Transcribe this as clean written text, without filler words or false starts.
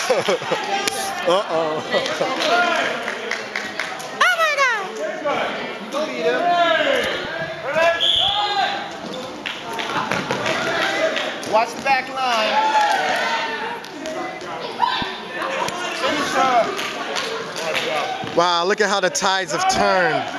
Uh-oh. Oh my God! Watch the back line. Wow, look at how the tides have turned.